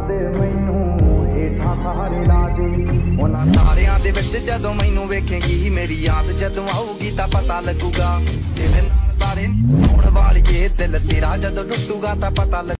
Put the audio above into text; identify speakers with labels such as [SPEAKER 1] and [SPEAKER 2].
[SPEAKER 1] ਤੇ ਮੈਨੂੰ ਹੇਠਾਂ ਸਾਰੇ ਲਾ ਦੇ। ਉਹਨਾਂ ਤਾਰਿਆਂ ਦੇ ਵਿੱਚ ਜਦੋਂ ਮੈਨੂੰ ਵੇਖੇਂਗੀ ਮੇਰੀ ਯਾਦ ਜਦੋਂ ਆਊਗੀ ਤਾਂ ਪਤਾ ਲੱਗੂਗਾ ਤੇਰੇ ਨਾਲ ਤਾਰੇ ਹੋਣ ਵਾਲੀਏ ਦਿਲ ਤੇਰਾ ਜਦੋਂ ਟੁੱਟੂਗਾ ਤਾਂ ਪਤਾ